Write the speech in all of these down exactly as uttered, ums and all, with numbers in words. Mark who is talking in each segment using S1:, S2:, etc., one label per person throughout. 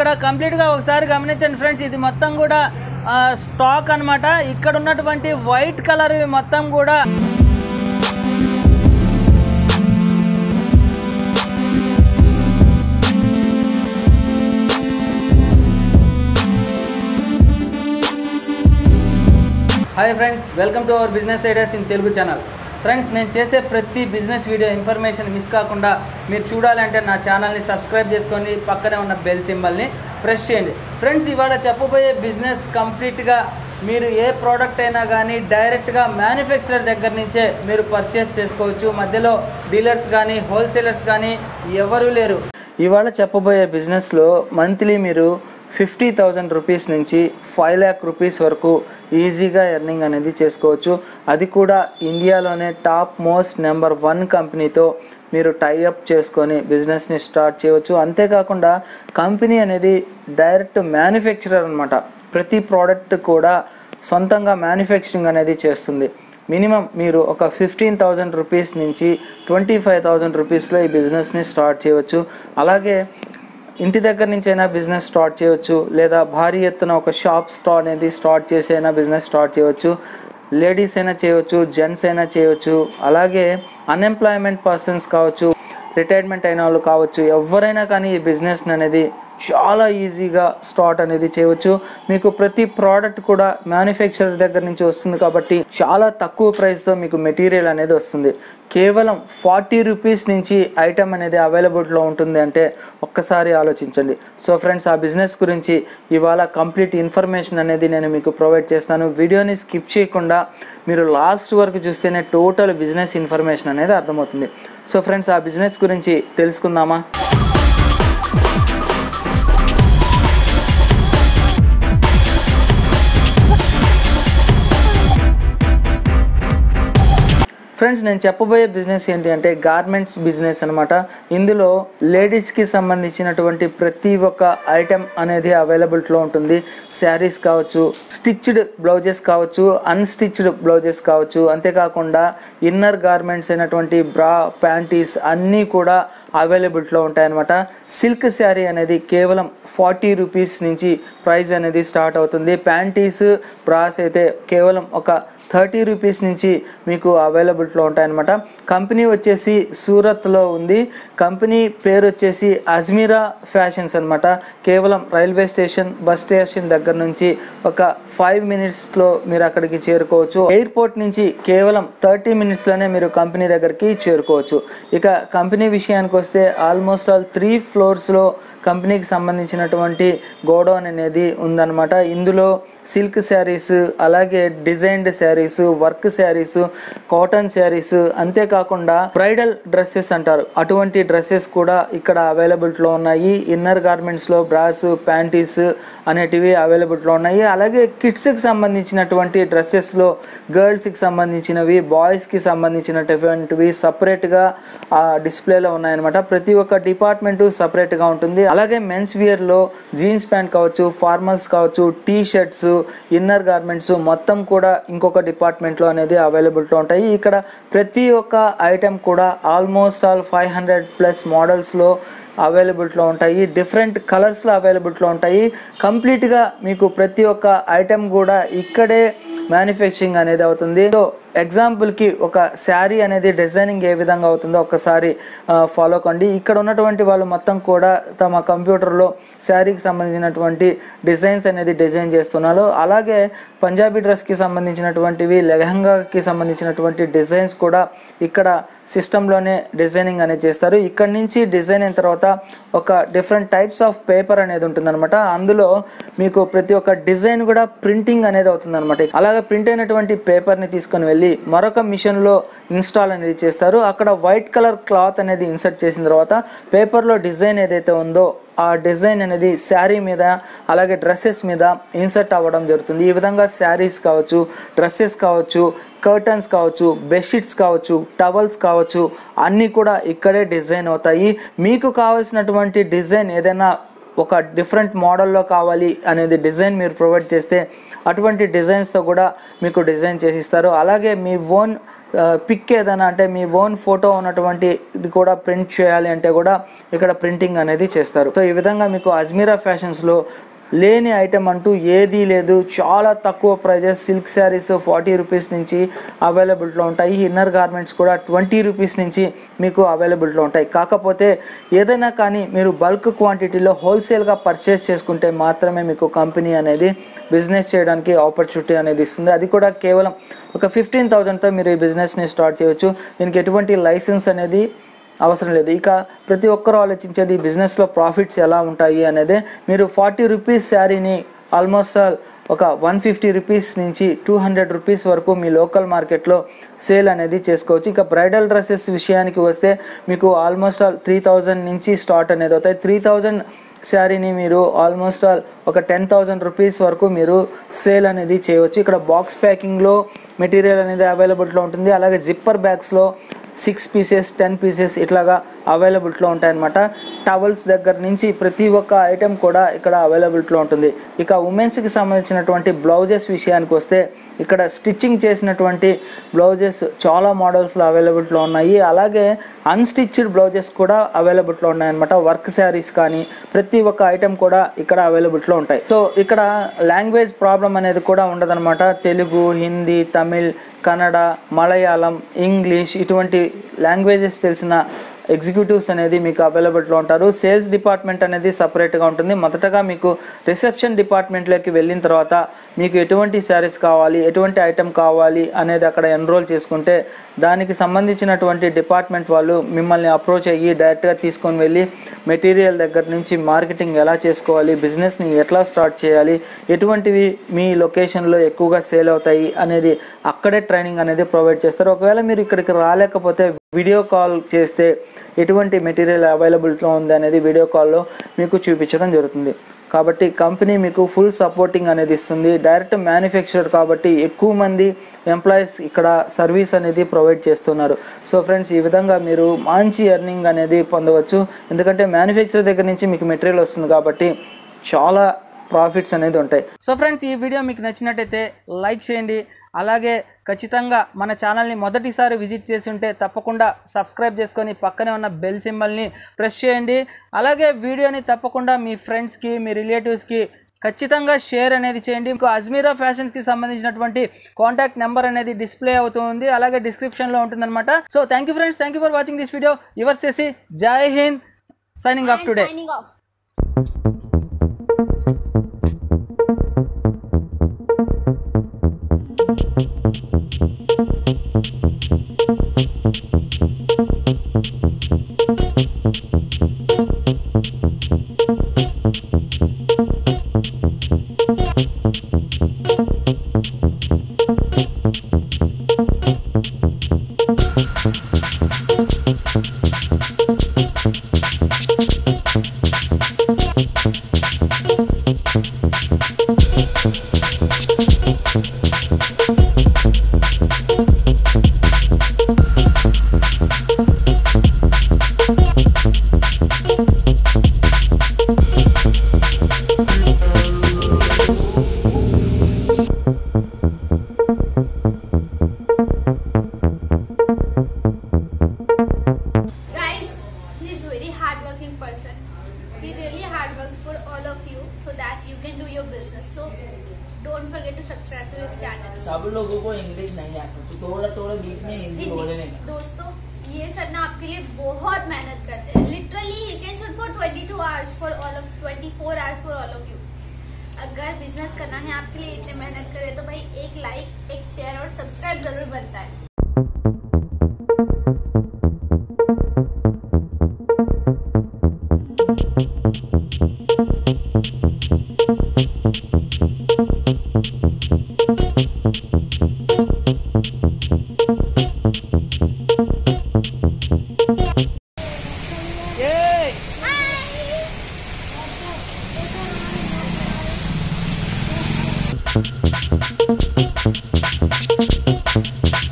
S1: ఇక్కడ కంప్లీట్గా ఒకసారి గమనించండి ఫ్రెండ్స్, ఇది మొత్తం కూడా స్టాక్ అన్నమాట. ఇక్కడ ఉన్నటువంటి వైట్ కలర్ మొత్తం కూడా hi friends, welcome to our business ideas in Telugu channel. Friends, నేను చేసే ప్రతి బిజినెస్ వీడియో ఇన్ఫర్మేషన్ మిస్ కాకుండా మీరు చూడాలంటే నా ఛానల్ని సబ్స్క్రైబ్ చేసుకొని పక్కనే ఉన్న బెల్ సింబల్ని ప్రెస్ చేయండి. ఫ్రెండ్స్, ఇవాళ చెప్పబోయే బిజినెస్ కంప్లీట్గా మీరు ఏ ప్రోడక్ట్ అయినా కానీ డైరెక్ట్గా మ్యానుఫ్యాక్చరర్ దగ్గర నుంచే మీరు పర్చేస్ చేసుకోవచ్చు. మధ్యలో డీలర్స్ కానీ హోల్సేలర్స్ కానీ ఎవరూ లేరు. ఇవాళ చెప్పబోయే బిజినెస్లో మంత్లీ మీరు ఫిఫ్టీ థౌజండ్ రూపీస్ నుంచి ఫైవ్ ల్యాక్ రూపీస్ వరకు ఈజీగా ఎర్నింగ్ అనేది చేసుకోవచ్చు. అది కూడా ఇండియాలోనే టాప్ మోస్ట్ నెంబర్ వన్ కంపెనీతో మీరు టైఅప్ చేసుకొని బిజినెస్ని స్టార్ట్ చేయవచ్చు. అంతేకాకుండా కంపెనీ అనేది డైరెక్ట్ మ్యానుఫ్యాక్చరర్ అనమాట. ప్రతి ప్రోడక్ట్ కూడా సొంతంగా మ్యానుఫ్యాక్చరింగ్ అనేది చేస్తుంది. మినిమం మీరు ఒక ఫిఫ్టీన్ థౌజండ్ రూపీస్ నుంచి ట్వంటీ ఫైవ్ థౌజండ్ రూపీస్లో ఈ బిజినెస్ని స్టార్ట్ చేయవచ్చు. అలాగే ఇంటి దగ్గర నుంచి అయినా బిజినెస్ స్టార్ట్ చేయవచ్చు, లేదా భారీ ఎత్తున ఒక షాప్ స్టార్ అనేది స్టార్ట్ చేసి అయినా బిజినెస్ స్టార్ట్ చేయవచ్చు. లేడీస్ అయినా చేయవచ్చు, జెంట్స్ అయినా చేయవచ్చు. అలాగే అన్ఎంప్లాయ్మెంట్ పర్సన్స్ కావచ్చు, రిటైర్మెంట్ అయిన వాళ్ళు కావచ్చు, ఎవరైనా కానీ ఈ బిజినెస్ అనేది చాలా ఈజీగా స్టార్ట్ అనేది చేయవచ్చు. మీకు ప్రతి ప్రోడక్ట్ కూడా మ్యానుఫ్యాక్చరర్ దగ్గర నుంచి వస్తుంది కాబట్టి చాలా తక్కువ ప్రైస్తో మీకు మెటీరియల్ అనేది వస్తుంది. కేవలం ఫార్టీ రూపీస్ నుంచి ఐటమ్ అనేది అవైలబుల్లో ఉంటుంది అంటే ఒక్కసారి ఆలోచించండి. సో ఫ్రెండ్స్, ఆ బిజినెస్ గురించి ఇవాళ కంప్లీట్ ఇన్ఫర్మేషన్ అనేది నేను మీకు ప్రొవైడ్ చేస్తాను. వీడియోని స్కిప్ చేయకుండా మీరు లాస్ట్ వరకు చూస్తేనే టోటల్ బిజినెస్ ఇన్ఫర్మేషన్ అనేది అర్థమవుతుంది. సో ఫ్రెండ్స్, ఆ బిజినెస్ గురించి తెలుసుకుందామా? ఫ్రెండ్స్, నేను చెప్పబోయే బిజినెస్ ఏంటి అంటే గార్మెంట్స్ బిజినెస్ అనమాట. ఇందులో లేడీస్కి సంబంధించినటువంటి ప్రతి ఒక్క ఐటెం అనేది అవైలబిలిటీలో ఉంటుంది. శారీస్ కావచ్చు, స్టిచ్డ్ బ్లౌజెస్ కావచ్చు, అన్స్టిచ్డ్ బ్లౌజెస్ కావచ్చు. అంతేకాకుండా ఇన్నర్ గార్మెంట్స్ అయినటువంటి బ్రా, ప్యాంటీస్ అన్నీ కూడా అవైలబిలిటీలో ఉంటాయన్నమాట. సిల్క్ శారీ అనేది కేవలం ఫార్టీ రూపీస్ నుంచి ప్రైస్ అనేది స్టార్ట్ అవుతుంది. ప్యాంటీస్, బ్రాస్ అయితే కేవలం ఒక థర్టీ రూపీస్ నుంచి మీకు అవైలబిలిటీలో ఉంటాయన్నమాట. కంపెనీ వచ్చేసి సూరత్లో ఉంది. కంపెనీ పేరు వచ్చేసి అజ్మీరా ఫ్యాషన్స్ అనమాట. కేవలం రైల్వే స్టేషన్, బస్ స్టేషన్ దగ్గర నుంచి ఒక ఫైవ్ మినిట్స్లో మీరు అక్కడికి చేరుకోవచ్చు. ఎయిర్పోర్ట్ నుంచి కేవలం థర్టీ మినిట్స్లోనే మీరు కంపెనీ దగ్గరికి చేరుకోవచ్చు. ఇక కంపెనీ విషయానికి వస్తే ఆల్మోస్ట్ ఆల్ త్రీ ఫ్లోర్స్లో కంపెనీకి సంబంధించినటువంటి గోడౌన్ అనేది ఉందన్నమాట. ఇందులో సిల్క్ శారీస్, అలాగే designed saris, work saris, cotton saris, అంతేకాకుండా బ్రైడల్ డ్రెస్సెస్ అంటారు, అటువంటి డ్రెస్సెస్ కూడా ఇక్కడ అవైలబిలిటీలో ఉన్నాయి. ఇన్నర్ గార్మెంట్స్లో బ్రాస్, ప్యాంటీస్ అనేటివి అవైలబిలిటీలో ఉన్నాయి. అలాగే కిడ్స్కి సంబంధించినటువంటి డ్రెస్సెస్లో గర్ల్స్కి సంబంధించినవి, బాయ్స్కి సంబంధించినటువంటివి సపరేట్గా డిస్ప్లేలో ఉన్నాయన్నమాట. ప్రతి ఒక్క డిపార్ట్మెంటు సపరేట్గా ఉంటుంది. అలాగే మెన్స్ వేర్లో జీన్స్ ప్యాంట్ కావచ్చు, ఫార్మల్స్ కావచ్చు, టీ షర్ట్స్, ఇన్నర్ గార్మెంట్స్ మొత్తం కూడా ఇంకొక డిపార్ట్మెంట్లో అనేది అవైలబిలిటీ ఉంటాయి. ఇక్కడ ప్రతి ఒక్క ఐటెం కూడా almost all five hundred plus మోడల్స్లో అవైలబిలిటీలో ఉంటాయి. డిఫరెంట్ కలర్స్లో అవైలబిలిటీలో ఉంటాయి. కంప్లీట్గా మీకు ప్రతి ఒక్క ఐటెం కూడా ఇక్కడే మ్యానుఫ్యాక్చరింగ్ అనేది అవుతుంది. సో ఎగ్జాంపుల్కి ఒక శారీ అనేది డిజైనింగ్ ఏ విధంగా అవుతుందో ఒక్కసారి ఫాలో కండి. ఇక్కడ ఉన్నటువంటి వాళ్ళు మొత్తం కూడా తమ కంప్యూటర్లో శారీకి సంబంధించినటువంటి డిజైన్స్ అనేది డిజైన్ చేస్తున్నారు. అలాగే పంజాబీ డ్రెస్కి సంబంధించినటువంటివి, లెహంగాకి సంబంధించినటువంటి డిజైన్స్ కూడా ఇక్కడ సిస్టంలోనే డిజైనింగ్ అనేది చేస్తారు. ఇక్కడ నుంచి డిజైన్ అయిన తర్వాత ఒక డిఫరెంట్ టైప్స్ ఆఫ్ పేపర్ అనేది ఉంటుందన్నమాట. అందులో మీకు ప్రతి ఒక్క డిజైన్ కూడా ప్రింటింగ్ అనేది అవుతుందన్నమాట. అలాగే ప్రింట్ అయినటువంటి పేపర్ని తీసుకొని వెళ్ళి మరొక మిషన్లో ఇన్స్టాల్ అనేది చేస్తారు. అక్కడ వైట్ కలర్ క్లాత్ అనేది ఇన్సర్ట్ చేసిన తర్వాత పేపర్లో డిజైన్ ఏదైతే ఉందో ఆ డిజైన్ అనేది శారీ మీద, అలాగే డ్రెస్సెస్ మీద ఇన్సర్ట్ అవ్వడం జరుగుతుంది. ఈ విధంగా శారీస్ కావచ్చు, డ్రెస్సెస్ కావచ్చు, కర్టన్స్ కావచ్చు, బెడ్షీట్స్ కావచ్చు, టవల్స్ కావచ్చు, అన్నీ కూడా ఇక్కడే డిజైన్ అవుతాయి. మీకు కావాల్సినటువంటి డిజైన్ ఏదైనా ఒక డిఫరెంట్ మోడల్లో కావాలి అనేది డిజైన్ మీరు ప్రొవైడ్ చేస్తే అటువంటి డిజైన్స్తో కూడా మీకు డిజైన్ చేసి ఇస్తారు. అలాగే మీ ఓన్ పిక్ ఏదైనా అంటే మీ ఓన్ ఫోటో ఉన్నటువంటి ఇది కూడా ప్రింట్ చేయాలి అంటే కూడా ఇక్కడ ప్రింటింగ్ అనేది చేస్తారు. సో ఈ విధంగా మీకు అజ్మీరా ఫ్యాషన్స్లో లేని ఐటెం అంటూ ఏదీ లేదు. చాలా తక్కువ prices, silk saris forty rupees నుంచి అవైలబిలిటీలో ఉంటాయి. ఇన్నర్ గార్మెంట్స్ కూడా ట్వంటీ రూపీస్ నుంచి మీకు అవైలబిలిటీలో ఉంటాయి. కాకపోతే ఏదైనా కానీ మీరు బల్క్ క్వాంటిటీలో హోల్సేల్గా పర్చేస్ చేసుకుంటే మాత్రమే మీకు కంపెనీ అనేది బిజినెస్ చేయడానికి ఆపర్చునిటీ అనేది ఇస్తుంది. అది కూడా కేవలం ఒక ఫిఫ్టీన్ థౌజండ్తో మీరు ఈ బిజినెస్ని స్టార్ట్ చేయవచ్చు. దీనికి ఎటువంటి లైసెన్స్ అనేది అవసరం లేదు. ఇక ప్రతి ఒక్కరూ ఆలోచించేది బిజినెస్లో ప్రాఫిట్స్ ఎలా ఉంటాయి అనేది. మీరు ఫార్టీ రూపీస్ శారీని ఆల్మోస్ట్ ఆల్ ఒక వన్ ఫిఫ్టీ రూపీస్ నుంచి టూ హండ్రెడ్ రూపీస్ వరకు మీ లోకల్ మార్కెట్లో సేల్ అనేది చేసుకోవచ్చు. ఇక బ్రైడల్ డ్రెస్సెస్ విషయానికి వస్తే మీకు ఆల్మోస్ట్ ఆల్ త్రీ థౌజండ్ నుంచి స్టార్ట్ అనేది అవుతాయి. త్రీ థౌజండ్ శారీని మీరు ఆల్మోస్ట్ ఆల్ ఒక టెన్ థౌజండ్ రూపీస్ వరకు మీరు సేల్ అనేది చేయవచ్చు. ఇక్కడ బాక్స్ ప్యాకింగ్లో మెటీరియల్ అనేది అవైలబిలిటీలో ఉంటుంది. అలాగే జిప్పర్ బ్యాగ్స్లో సిక్స్ పీసెస్ టెన్ పీసెస్ ఇట్లాగా అవైలబిలిటీలో ఉంటాయన్నమాట. టవల్స్ దగ్గర నుంచి ప్రతి ఒక్క ఐటెం కూడా ఇక్కడ అవైలబిలిటీలో ఉంటుంది. ఇక ఉమెన్స్కి సంబంధించినటువంటి బ్లౌజెస్ విషయానికి వస్తే ఇక్కడ స్టిచ్చింగ్ చేసినటువంటి బ్లౌజెస్ చాలా మోడల్స్లో అవైలబిలిటీలో ఉన్నాయి. అలాగే అన్స్టిచ్డ్ బ్లౌజెస్ కూడా అవైలబిలిటీలో ఉన్నాయన్నమాట. వర్క్ శారీస్ కానీ ప్రతి ఒక్క ఐటెం కూడా ఇక్కడ అవైలబిలిటీలో ఉంటాయి. సో ఇక్కడ లాంగ్వేజ్ ప్రాబ్లం అనేది కూడా ఉండదన్నమాట. తెలుగు, హిందీ, తమిళ్, కన్నడ, మలయాళం, ఇంగ్లీష్ ఇటువంటి లాంగ్వేజెస్ తెలిసిన ఎగ్జిక్యూటివ్స్ అనేది మీకు అవైలబిలిటీలో ఉంటారు. సేల్స్ డిపార్ట్మెంట్ అనేది సపరేట్గా ఉంటుంది. మొదటగా మీకు రిసెప్షన్ డిపార్ట్మెంట్లోకి వెళ్ళిన తర్వాత మీకు ఎటువంటి శారీస్ కావాలి, ఎటువంటి ఐటెం కావాలి అనేది అక్కడ ఎన్రోల్ చేసుకుంటే దానికి సంబంధించినటువంటి డిపార్ట్మెంట్ వాళ్ళు మిమ్మల్ని అప్రోచ్ అయ్యి డైరెక్ట్గా తీసుకొని వెళ్ళి మెటీరియల్ దగ్గర నుంచి మార్కెటింగ్ ఎలా చేసుకోవాలి, బిజినెస్ని ఎట్లా స్టార్ట్ చేయాలి, ఎటువంటివి మీ లొకేషన్లో ఎక్కువగా సేల్ అవుతాయి అనేది అక్కడే ట్రైనింగ్ అనేది ప్రొవైడ్ చేస్తారు. ఒకవేళ మీరు ఇక్కడికి రాలేకపోతే వీడియో కాల్ చేస్తే ఎటువంటి మెటీరియల్ అవైలబిలిటీలో ఉంది అనేది వీడియో కాల్లో మీకు చూపించడం జరుగుతుంది. కాబట్టి కంపెనీ మీకు ఫుల్ సపోర్టింగ్ అనేది ఇస్తుంది. డైరెక్ట్ మ్యానుఫ్యాక్చరర్ కాబట్టి ఎక్కువ మంది ఎంప్లాయీస్ ఇక్కడ సర్వీస్ అనేది ప్రొవైడ్ చేస్తున్నారు. సో ఫ్రెండ్స్, ఈ విధంగా మీరు మంచి ఎర్నింగ్ అనేది పొందవచ్చు. ఎందుకంటే మ్యానుఫ్యాక్చరర్ దగ్గర నుంచి మీకు మెటీరియల్ వస్తుంది కాబట్టి చాలా ప్రాఫిట్స్ అనేది ఉంటాయి. సో ఫ్రెండ్స్, ఈ వీడియో మీకు నచ్చినట్టయితే లైక్ చేయండి. అలాగే ఖచ్చితంగా మన ఛానల్ని మొదటిసారి విజిట్ చేసి ఉంటే తప్పకుండా సబ్స్క్రైబ్ చేసుకొని పక్కనే ఉన్న బెల్ సింబల్ని ప్రెస్ చేయండి. అలాగే వీడియోని తప్పకుండా మీ ఫ్రెండ్స్కి, మీ రిలేటివ్స్కి ఖచ్చితంగా షేర్ అనేది చేయండి. మీకు అజ్మీరా ఫ్యాషన్స్కి సంబంధించినటువంటి కాంటాక్ట్ నెంబర్ అనేది డిస్ప్లే అవుతుంది, అలాగే డిస్క్రిప్షన్లో ఉంటుందన్నమాట. So thank you friends, thank you for watching this video. Your Shashi, Jai Hind, signing off today.
S2: Person. He really hard works for all of you so that you can do your business. So don't forget to subscribe to his channel.
S3: सब लोगों को English नहीं आता तो थोड़ा थोड़ा बीच में हिंदी बोलने का।
S2: दोस्तों, ये सर ना आपके लिए बहुत मेहनत करते हैं. Literally he can shoot for twenty-two hours for all of twenty-four hours for all of you. अगर बिजनेस करना है आपके लिए इतनी मेहनत करे तो भाई एक लाइक, एक शेयर और सब्सक्राइब जरूर बनता है.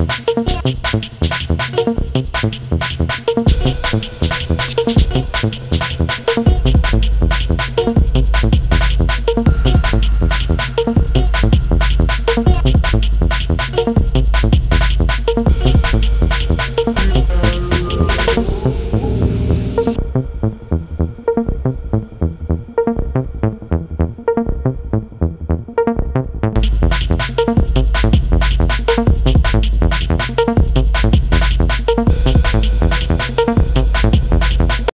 S4: Thank you.